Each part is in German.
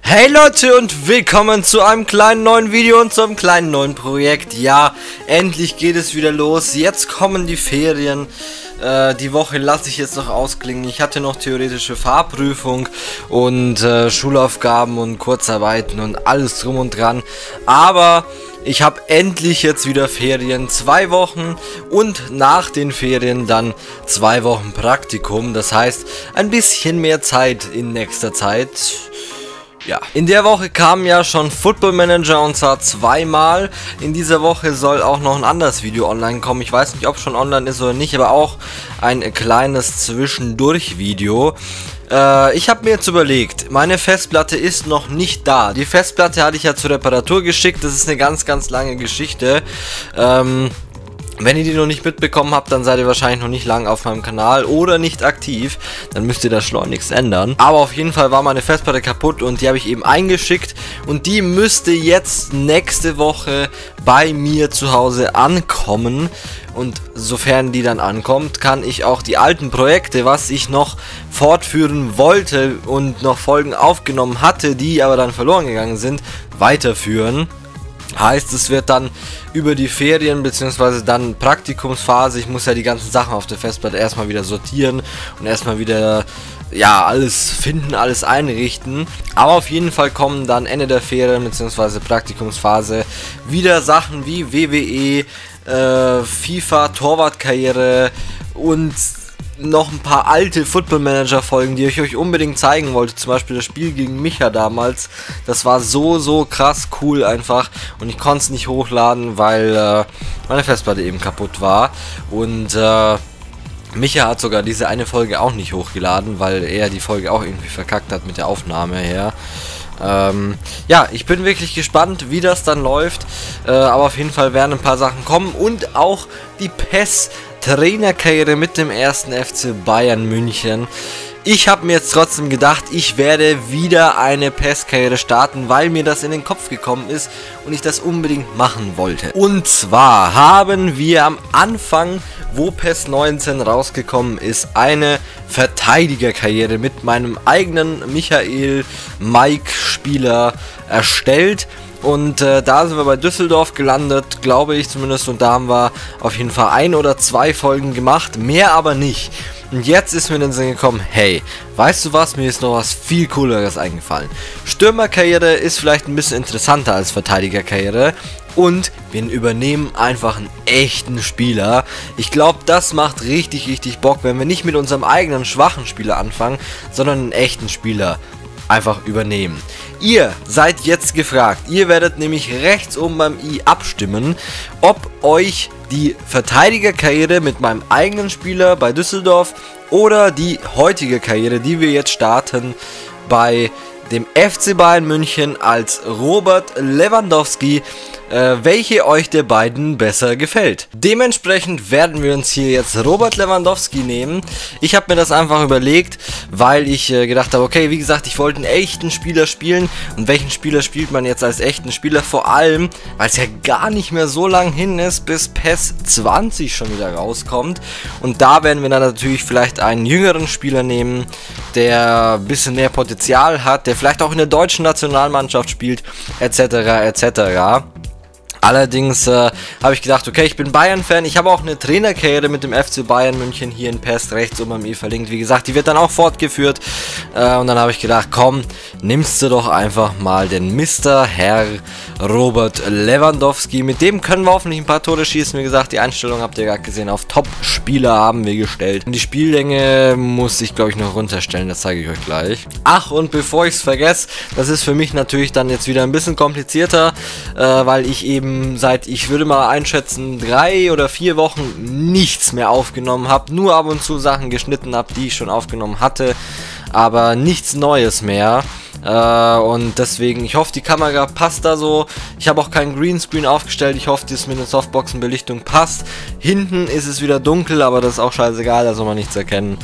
Hey Leute und willkommen zu einem kleinen neuen Video und zu einem kleinen neuen Projekt. Ja, endlich geht es wieder los. Jetzt kommen die Ferien. Die Woche lasse ich jetzt noch ausklingen. Ich hatte noch theoretische Fahrprüfung und Schulaufgaben und Kurzarbeiten und alles drum und dran. Aber ich habe endlich jetzt wieder Ferien, 2 Wochen und nach den Ferien dann 2 Wochen Praktikum. Das heißt, ein bisschen mehr Zeit in nächster Zeit. Ja, in der Woche kam ja schon Football Manager und zwar 2-mal. In dieser Woche soll auch noch ein anderes Video online kommen. Ich weiß nicht, ob es schon online ist oder nicht, aber auch ein kleines Zwischendurch-Video. Ich habe mir jetzt überlegt, meine Festplatte ist noch nicht da. Die Festplatte hatte ich ja zur Reparatur geschickt. Das ist eine ganz, ganz lange Geschichte. Wenn ihr die noch nicht mitbekommen habt, dann seid ihr wahrscheinlich noch nicht lange auf meinem Kanal oder nicht aktiv. Dann müsst ihr das schleunigst ändern. Aber auf jeden Fall war meine Festplatte kaputt und die habe ich eben eingeschickt. Und die müsste jetzt nächste Woche bei mir zu Hause ankommen. Und sofern die dann ankommt, kann ich auch die alten Projekte, was ich noch fortführen wollte und noch Folgen aufgenommen hatte, die aber dann verloren gegangen sind, weiterführen. Heißt, es wird dann über die Ferien bzw. dann Praktikumsphase, ich muss ja die ganzen Sachen auf der Festplatte erstmal wieder sortieren und erstmal wieder, ja, alles finden, alles einrichten. Aber auf jeden Fall kommen dann Ende der Ferien bzw. Praktikumsphase wieder Sachen wie WWE, FIFA, Torwartkarriere und noch ein paar alte Football Manager Folgen, die ich euch unbedingt zeigen wollte. Zum Beispiel das Spiel gegen Micha damals. Das war so krass cool einfach. Und ich konnte es nicht hochladen, weil meine Festplatte eben kaputt war. Und Micha hat sogar diese eine Folge auch nicht hochgeladen, weil er die Folge auch irgendwie verkackt hat mit der Aufnahme her. Ja, ich bin wirklich gespannt, wie das dann läuft, aber auf jeden Fall werden ein paar Sachen kommen und auch die PES Trainerkarriere mit dem 1. FC Bayern München. Ich habe mir jetzt trotzdem gedacht, ich werde wieder eine PES-Karriere starten, weil mir das in den Kopf gekommen ist und ich das unbedingt machen wollte. Und zwar haben wir am Anfang, wo PES 19 rausgekommen ist, eine Verteidigerkarriere mit meinem eigenen Michael Mike Spieler erstellt. Und da sind wir bei Düsseldorf gelandet, glaube ich zumindest, und da haben wir auf jeden Fall 1 oder 2 Folgen gemacht, mehr aber nicht. Und jetzt ist mir in den Sinn gekommen, hey, weißt du was, mir ist noch was viel cooleres eingefallen. Stürmerkarriere ist vielleicht ein bisschen interessanter als Verteidigerkarriere und wir übernehmen einfach einen echten Spieler. Ich glaube, das macht richtig Bock, wenn wir nicht mit unserem eigenen schwachen Spieler anfangen, sondern einen echten Spieler einfach übernehmen. Ihr seid jetzt gefragt, ihr werdet nämlich rechts oben beim i abstimmen, ob euch die Verteidigerkarriere mit meinem eigenen Spieler bei Düsseldorf oder die heutige Karriere, die wir jetzt starten, bei dem FC Bayern München als Robert Lewandowski, welche euch der beiden besser gefällt. Dementsprechend werden wir uns hier jetzt Robert Lewandowski nehmen. Ich habe mir das einfach überlegt, weil ich gedacht habe, okay, wie gesagt, ich wollte einen echten Spieler spielen. Und welchen Spieler spielt man jetzt als echten Spieler? Vor allem, weil es ja gar nicht mehr so lang hin ist, bis PES 20 schon wieder rauskommt. Und da werden wir dann natürlich vielleicht einen jüngeren Spieler nehmen, der ein bisschen mehr Potenzial hat, der vielleicht auch in der deutschen Nationalmannschaft spielt, etc. etc. Allerdings habe ich gedacht, okay, ich bin Bayern-Fan, ich habe auch eine Trainerkarriere mit dem FC Bayern München hier in PES rechts oben am i verlinkt. Wie gesagt, die wird dann auch fortgeführt und dann habe ich gedacht, komm, nimmst du doch einfach mal den Mr. Herr Robert Lewandowski. Mit dem können wir hoffentlich ein paar Tore schießen. Wie gesagt, die Einstellung habt ihr gerade gesehen, auf Top-Spieler haben wir gestellt. Und die Spiellänge muss ich, glaube ich, noch runterstellen, das zeige ich euch gleich. Ach, und bevor ich es vergesse, das ist für mich natürlich dann jetzt wieder ein bisschen komplizierter, weil ich eben seit, ich würde mal einschätzen, 3 oder 4 Wochen nichts mehr aufgenommen habe, nur ab und zu Sachen geschnitten habe, die ich schon aufgenommen hatte, aber nichts Neues mehr. Und deswegen, ich hoffe, die Kamera passt da so. Ich habe auch keinen Greenscreen aufgestellt. Ich hoffe, dass mit der Softboxenbelichtung passt. Hinten ist es wieder dunkel, aber das ist auch scheißegal, da soll man nichts erkennen.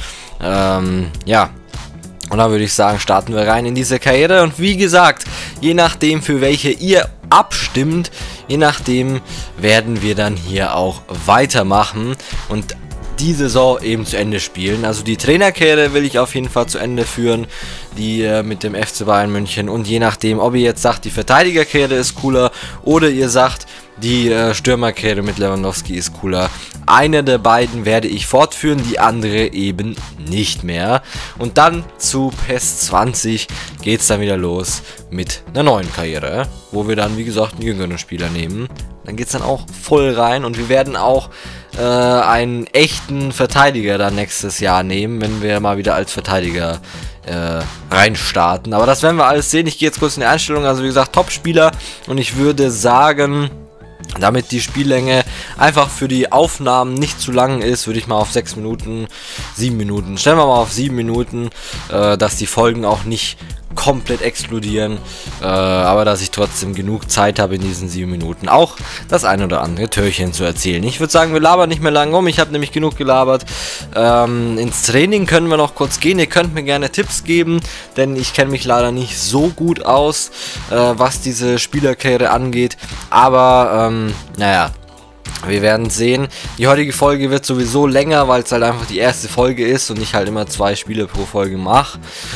Ja. Und dann würde ich sagen, starten wir rein in diese Karriere. Und wie gesagt, je nachdem, für welche ihr abstimmt, je nachdem werden wir dann hier auch weitermachen. Und die Saison eben zu Ende spielen. Also die Trainerkarriere will ich auf jeden Fall zu Ende führen, die mit dem FC Bayern München. Und je nachdem, ob ihr jetzt sagt, die Verteidigerkarriere ist cooler oder ihr sagt, die Stürmerkarriere mit Lewandowski ist cooler. Eine der beiden werde ich fortführen, die andere eben nicht mehr. Und dann zu PES 20 geht es dann wieder los mit einer neuen Karriere, wo wir dann, wie gesagt, einen jüngeren Spieler nehmen. Dann geht es dann auch voll rein und wir werden auch einen echten Verteidiger dann nächstes Jahr nehmen, wenn wir mal wieder als Verteidiger reinstarten. Aber das werden wir alles sehen. Ich gehe jetzt kurz in die Einstellung. Also wie gesagt, Top-Spieler. Und ich würde sagen, damit die Spiellänge einfach für die Aufnahmen nicht zu lang ist, würde ich mal auf 6 Minuten, 7 Minuten, stellen wir mal auf 7 Minuten, dass die Folgen auch nicht komplett explodieren, aber dass ich trotzdem genug Zeit habe in diesen 7 Minuten auch das ein oder andere Türchen zu erzählen. Ich würde sagen, wir labern nicht mehr lange um, ich habe nämlich genug gelabert. Ins Training können wir noch kurz gehen, ihr könnt mir gerne Tipps geben, denn ich kenne mich leider nicht so gut aus, was diese Spielerkarriere angeht, aber naja, wir werden sehen. Die heutige Folge wird sowieso länger, weil es halt einfach die erste Folge ist und ich halt immer 2 Spiele pro Folge mache.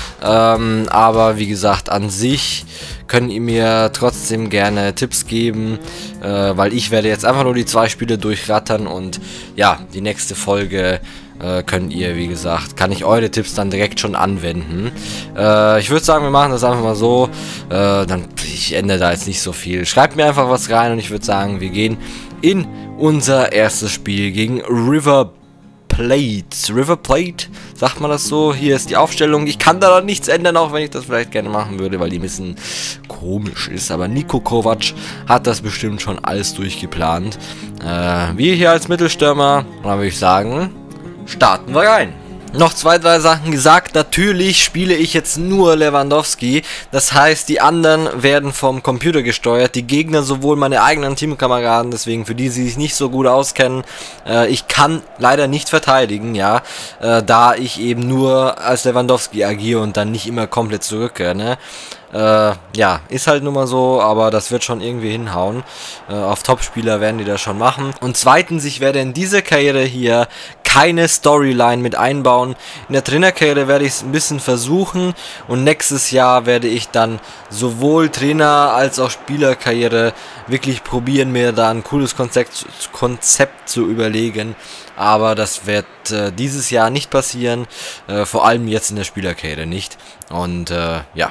Aber wie gesagt, an sich könnt ihr mir trotzdem gerne Tipps geben, weil ich werde jetzt einfach nur die 2 Spiele durchrattern und ja, die nächste Folge könnt ihr, wie gesagt, kann ich eure Tipps dann direkt schon anwenden. Ich würde sagen, wir machen das einfach mal so. Ich ändere da jetzt nicht so viel. Schreibt mir einfach was rein und ich würde sagen, wir gehen in unser erstes Spiel gegen River Plate. River Plate, sagt man das so? Hier ist die Aufstellung. Ich kann da nichts ändern, auch wenn ich das vielleicht gerne machen würde, weil die ein bisschen komisch ist. Aber Niko Kovac hat das bestimmt schon alles durchgeplant. Wir hier als Mittelstürmer, dann würde ich sagen, starten wir rein. Noch 2, 3 Sachen gesagt. Natürlich spiele ich jetzt nur Lewandowski. Das heißt, die anderen werden vom Computer gesteuert. Die Gegner sowohl meine eigenen Teamkameraden. Deswegen für die, die sich nicht so gut auskennen. Ich kann leider nicht verteidigen, ja. Da ich eben nur als Lewandowski agiere und dann nicht immer komplett zurückrenne. Ja, ist halt nun mal so, aber das wird schon irgendwie hinhauen. Auf Topspieler werden die das schon machen. Und zweitens, ich werde in dieser Karriere hier keine Storyline mit einbauen. In der Trainerkarriere werde ich es ein bisschen versuchen und nächstes Jahr werde ich dann sowohl Trainer als auch Spielerkarriere wirklich probieren, mir da ein cooles Konzept zu überlegen. Aber das wird dieses Jahr nicht passieren, vor allem jetzt in der Spielerkarriere nicht. Und ja.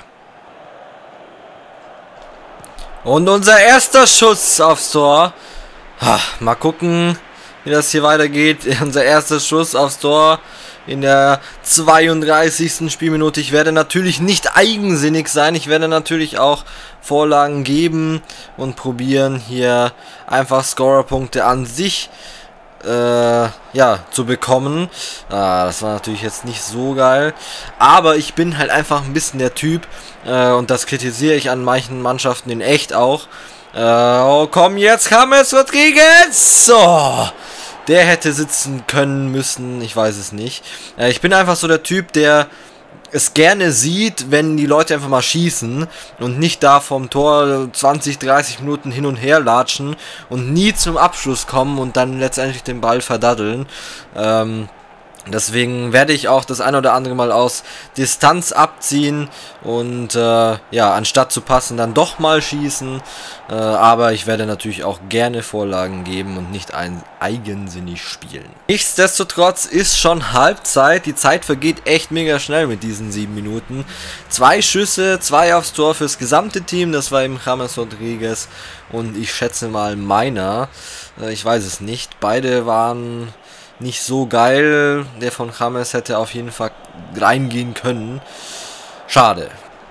Und unser erster Schuss aufs Tor. Mal gucken, wie das hier weitergeht. Unser erster Schuss aufs Tor in der 32. Spielminute. Ich werde natürlich nicht eigensinnig sein. Ich werde natürlich auch Vorlagen geben und probieren, hier einfach Scorerpunkte an sich ja, zu bekommen. Das war natürlich jetzt nicht so geil. Aber ich bin halt einfach ein bisschen der Typ, und das kritisiere ich an manchen Mannschaften in echt auch. Oh, komm, jetzt James Rodriguez! So, der hätte sitzen können müssen, ich weiß es nicht. Ich bin einfach so der Typ, der es gerne sieht, wenn die Leute einfach mal schießen und nicht da vom Tor 20, 30 Minuten hin und her latschen und nie zum Abschluss kommen und dann letztendlich den Ball verdaddeln. Deswegen werde ich auch das ein oder andere Mal aus Distanz abziehen und ja, anstatt zu passen, dann doch mal schießen. Aber ich werde natürlich auch gerne Vorlagen geben und nicht eigensinnig spielen. Nichtsdestotrotz ist schon Halbzeit. Die Zeit vergeht echt mega schnell mit diesen 7 Minuten. 2 Schüsse, 2 aufs Tor fürs gesamte Team. Das war eben James Rodriguez und ich schätze mal meiner. Ich weiß es nicht. Beide waren nicht so geil. Der von James hätte auf jeden Fall reingehen können. Schade.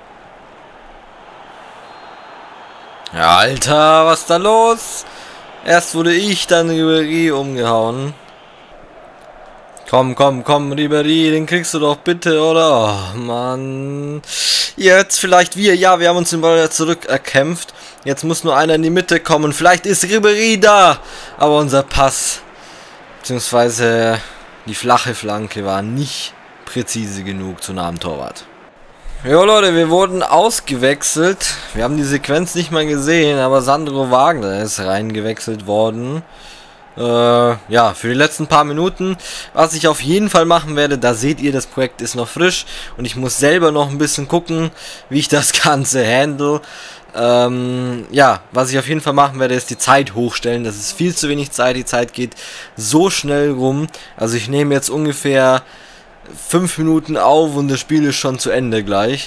Ja, Alter, was ist da los? Erst wurde ich, dann Ribéry umgehauen. Komm, Ribéry, den kriegst du doch bitte, oder? Oh, Mann. Jetzt vielleicht wir. Ja, wir haben uns den Ball zurückerkämpft. Jetzt muss nur einer in die Mitte kommen. Vielleicht ist Ribéry da. Aber unser Pass, beziehungsweise die flache Flanke, war nicht präzise genug zu nah am Torwart. Jo Leute, wir wurden ausgewechselt. Wir haben die Sequenz nicht mal gesehen, aber Sandro Wagner ist reingewechselt worden. Ja, für die letzten paar Minuten. Was ich auf jeden Fall machen werde, da seht ihr, das Projekt ist noch frisch und ich muss selber noch ein bisschen gucken, wie ich das Ganze handle. Ja, was ich auf jeden Fall machen werde, ist die Zeit hochstellen. Das ist viel zu wenig Zeit, die Zeit geht so schnell rum. Also ich nehme jetzt ungefähr 5 Minuten auf und das Spiel ist schon zu Ende gleich.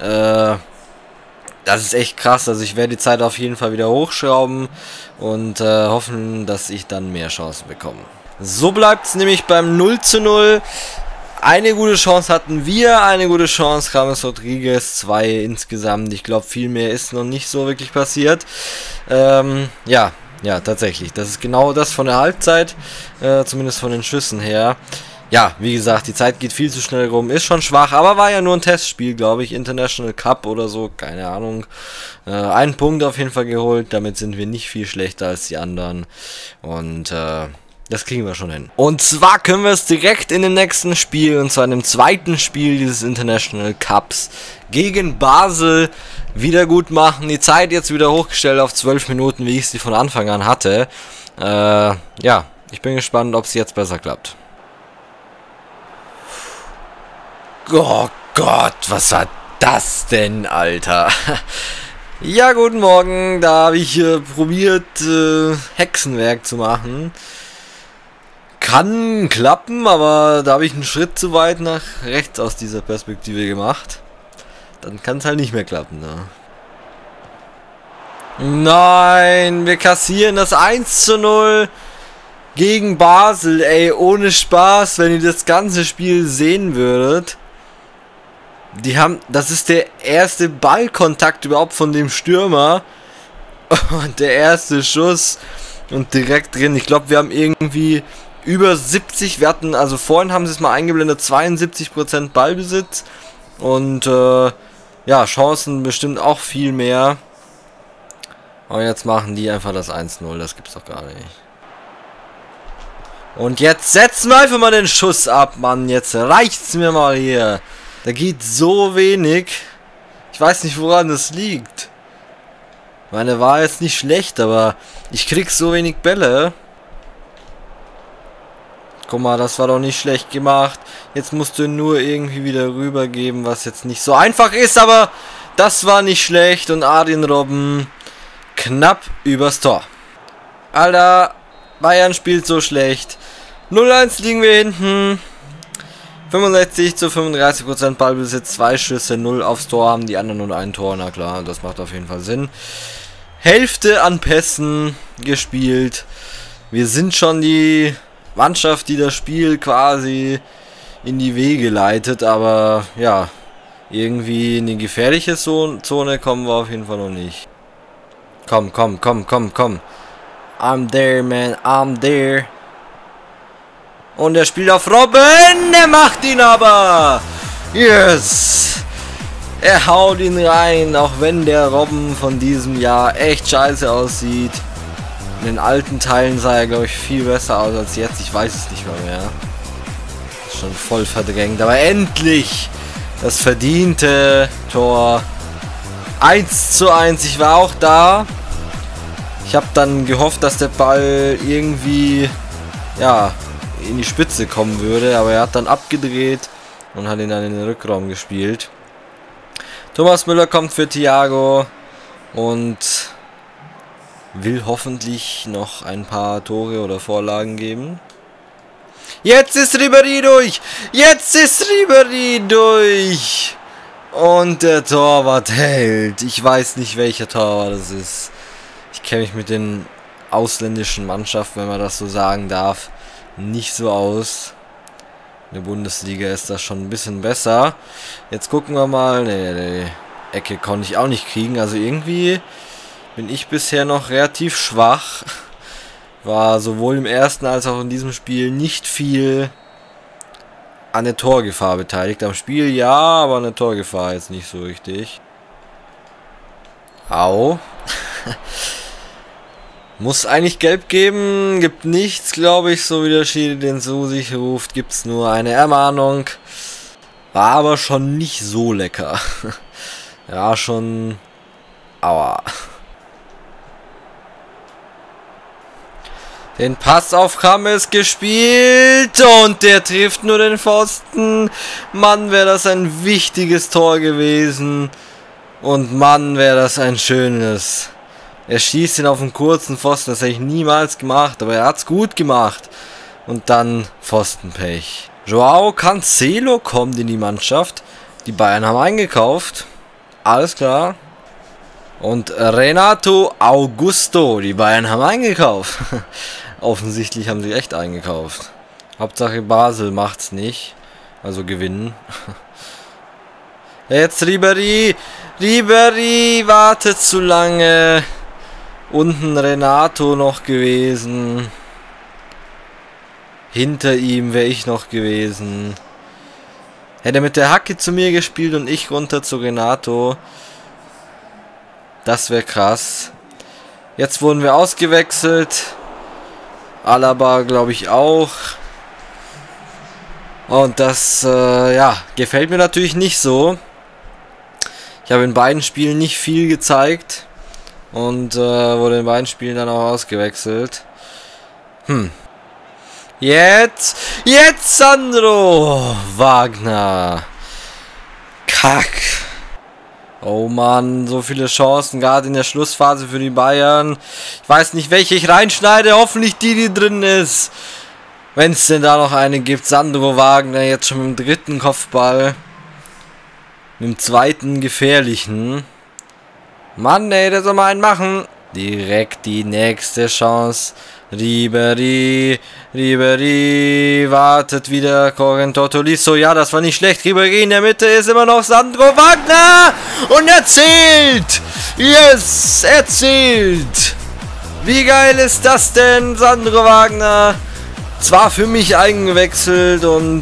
Das ist echt krass, also ich werde die Zeit auf jeden Fall wieder hochschrauben und hoffen, dass ich dann mehr Chancen bekomme. So bleibt es nämlich beim 0:0. Eine gute Chance hatten wir, eine gute Chance James Rodriguez, 2 insgesamt. Ich glaube, viel mehr ist noch nicht so wirklich passiert. Ja, tatsächlich. Das ist genau das von der Halbzeit, zumindest von den Schüssen her. Ja, wie gesagt, die Zeit geht viel zu schnell rum, ist schon schwach, aber war ja nur ein Testspiel, glaube ich, International Cup oder so, keine Ahnung. Einen Punkt auf jeden Fall geholt, damit sind wir nicht viel schlechter als die anderen und das kriegen wir schon hin. Und zwar können wir es direkt in dem nächsten Spiel, und zwar in dem zweiten Spiel dieses International Cups gegen Basel wieder gut machen. Die Zeit jetzt wieder hochgestellt auf 12 Minuten, wie ich sie von Anfang an hatte. Ja, ich bin gespannt, ob es jetzt besser klappt. Oh Gott, was war das denn, Alter? Ja, guten Morgen. Da habe ich probiert, Hexenwerk zu machen. Kann klappen, aber da habe ich einen Schritt zu weit nach rechts aus dieser Perspektive gemacht. Dann kann es halt nicht mehr klappen, ne? Nein, wir kassieren das 1:0 gegen Basel, ey, ohne Spaß, wenn ihr das ganze Spiel sehen würdet. Das ist der erste Ballkontakt überhaupt von dem Stürmer. Und der erste Schuss. Und direkt drin. Ich glaube, wir haben irgendwie über 70. Wir hatten, also vorhin haben sie es mal eingeblendet, 72% Ballbesitz. Und ja, Chancen bestimmt auch viel mehr. Und jetzt machen die einfach das 1:0. Das gibt's doch gar nicht. Und jetzt setzen wir einfach mal den Schuss ab, Mann. Jetzt reicht's mir mal hier. Da geht so wenig. Ich weiß nicht, woran das liegt. Meine war jetzt nicht schlecht, aber ich krieg so wenig Bälle. Guck mal, das war doch nicht schlecht gemacht. Jetzt musst du nur irgendwie wieder rübergeben, was jetzt nicht so einfach ist, aber das war nicht schlecht. Und Arjen Robben knapp übers Tor. Alter, Bayern spielt so schlecht. 0:1 liegen wir hinten. 65 zu 35% Ballbesitz, 2 Schüsse, 0 aufs Tor, haben die anderen nur ein Tor, na klar, das macht auf jeden Fall Sinn. Hälfte an Pässen gespielt. Wir sind schon die Mannschaft, die das Spiel quasi in die Wege leitet, aber ja, irgendwie in die gefährliche Zone kommen wir auf jeden Fall noch nicht. Komm. I'm there, man, I'm there. Und er spielt auf Robben. Er macht ihn aber. Yes. Er haut ihn rein. Auch wenn der Robben von diesem Jahr echt scheiße aussieht. In den alten Teilen sah er, glaube ich, viel besser aus als jetzt. Ich weiß es nicht mal mehr. Ist schon voll verdrängt. Aber endlich das verdiente Tor. 1:1. Ich war auch da. Ich habe dann gehofft, dass der Ball irgendwie, ja, in die Spitze kommen würde, aber er hat dann abgedreht und hat ihn dann in den Rückraum gespielt. Thomas Müller kommt für Thiago und will hoffentlich noch ein paar Tore oder Vorlagen geben. Jetzt ist Ribéry durch! Jetzt ist Ribéry durch! Und der Torwart hält. Ich weiß nicht, welcher Torwart das ist. Ich kenne mich mit den ausländischen Mannschaften, wenn man das so sagen darf, nicht so aus. In der Bundesliga ist das schon ein bisschen besser. Jetzt gucken wir mal. Nee, Ecke konnte ich auch nicht kriegen. Also irgendwie bin ich bisher noch relativ schwach. War sowohl im ersten als auch in diesem Spiel nicht viel an der Torgefahr beteiligt. Am Spiel ja, aber an der Torgefahr jetzt nicht so richtig. Au. Muss eigentlich gelb geben, gibt nichts, glaube ich, so wie der Schiri den zu sich ruft, gibt es nur eine Ermahnung. War aber schon nicht so lecker. Ja, schon... Aua. Den Pass auf James gespielt und der trifft nur den Pfosten. Mann, wäre das ein wichtiges Tor gewesen. Und Mann, wäre das ein schönes. Er schießt ihn auf einen kurzen Pfosten, das hätte ich niemals gemacht, aber er hat es gut gemacht. Und dann Pfostenpech. Joao Cancelo kommt in die Mannschaft. Die Bayern haben eingekauft. Alles klar. Und Renato Augusto. Die Bayern haben eingekauft. Offensichtlich haben sie echt eingekauft. Hauptsache Basel macht's nicht. Also gewinnen. Jetzt Ribéry. Ribéry wartet zu lange. Unten Renato noch gewesen. Hinter ihm wäre ich noch gewesen. Hätte er mit der Hacke zu mir gespielt und ich runter zu Renato. Das wäre krass. Jetzt wurden wir ausgewechselt. Alaba glaube ich auch. Und das ja, gefällt mir natürlich nicht so. Ich habe in beiden Spielen nicht viel gezeigt. Und wurde in beiden Spielen dann auch ausgewechselt. Jetzt Sandro Wagner. Kack. Oh Mann, so viele Chancen, gerade in der Schlussphase für die Bayern. Ich weiß nicht, welche ich reinschneide, hoffentlich die drin ist. Wenn es denn da noch eine gibt. Sandro Wagner jetzt schon mit dem dritten Kopfball. Mit dem zweiten gefährlichen. Mann, ey, der soll mal einen machen. Direkt die nächste Chance. Ribéry wartet wieder. Corentin Tolisso. Ja, das war nicht schlecht. Ribéry in der Mitte ist immer noch Sandro Wagner. Und er zählt. Yes, er zählt. Wie geil ist das denn, Sandro Wagner? Zwar für mich eingewechselt und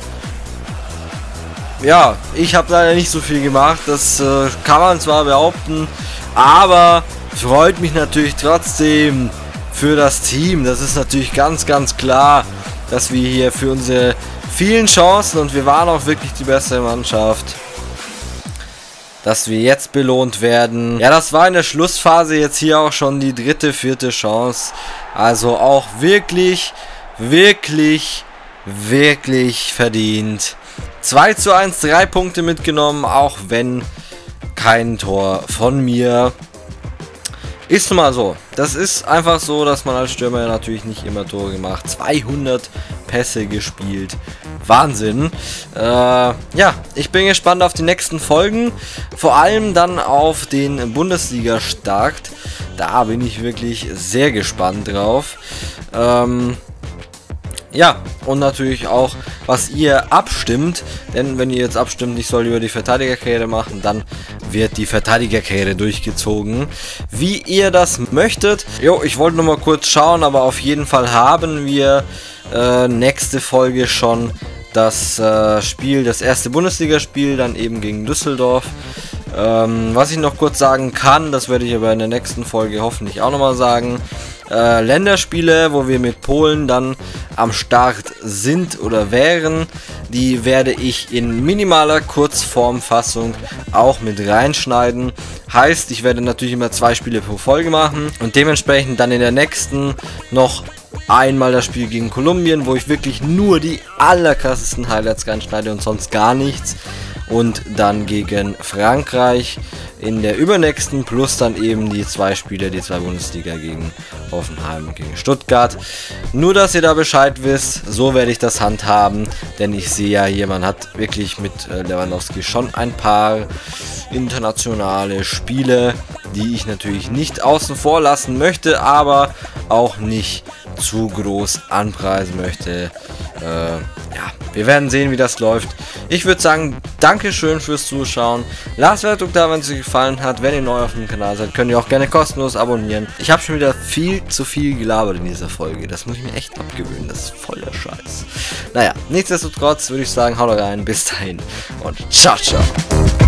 ja, ich habe leider nicht so viel gemacht. Das kann man zwar behaupten, aber freut mich natürlich trotzdem für das Team. Das ist natürlich ganz, ganz klar, dass wir hier für unsere vielen Chancen, und wir waren auch wirklich die bessere Mannschaft, dass wir jetzt belohnt werden. Ja, das war in der Schlussphase jetzt hier auch schon die dritte, vierte Chance. Also auch wirklich, wirklich, wirklich verdient. 2:1, 3 Punkte mitgenommen, auch wenn kein Tor von mir. Ist nun mal so. Das ist einfach so, dass man als Stürmer natürlich nicht immer Tore macht. 200 Pässe gespielt. Wahnsinn. Ja, ich bin gespannt auf die nächsten Folgen. Vor allem dann auf den Bundesliga-Start. Da bin ich wirklich sehr gespannt drauf. Ja, und natürlich auch, was ihr abstimmt, denn wenn ihr jetzt abstimmt, ich soll über die Verteidigerkarriere machen, dann wird die Verteidigerkarriere durchgezogen, wie ihr das möchtet. Jo, ich wollte nur mal kurz schauen, aber auf jeden Fall haben wir nächste Folge schon das Spiel, das erste Bundesligaspiel, dann eben gegen Düsseldorf. Was ich noch kurz sagen kann, das werde ich aber in der nächsten Folge hoffentlich auch nochmal sagen. Länderspiele, wo wir mit Polen dann am Start sind oder wären, die werde ich in minimaler Kurzformfassung auch mit reinschneiden. Heißt, ich werde natürlich immer 2 Spiele pro Folge machen und dementsprechend dann in der nächsten noch einmal das Spiel gegen Kolumbien, wo ich wirklich nur die allerkrassesten Highlights reinschneide und sonst gar nichts. Und dann gegen Frankreich in der übernächsten, plus dann eben die 2 Spiele, die 2 Bundesliga gegen Hoffenheim und gegen Stuttgart. Nur, dass ihr da Bescheid wisst, so werde ich das handhaben, denn ich sehe ja hier, man hat wirklich mit Lewandowski schon ein paar internationale Spiele, die ich natürlich nicht außen vor lassen möchte, aber auch nicht zu groß anpreisen möchte. Ja, wir werden sehen, wie das läuft. Ich würde sagen, Dankeschön fürs Zuschauen. Lasst Wertung da, wenn es euch gefallen hat. Wenn ihr neu auf dem Kanal seid, könnt ihr auch gerne kostenlos abonnieren. Ich habe schon wieder viel zu viel gelabert in dieser Folge. Das muss ich mir echt abgewöhnen. Das ist voller Scheiß. Naja, nichtsdestotrotz würde ich sagen, haut rein. Bis dahin und ciao, ciao.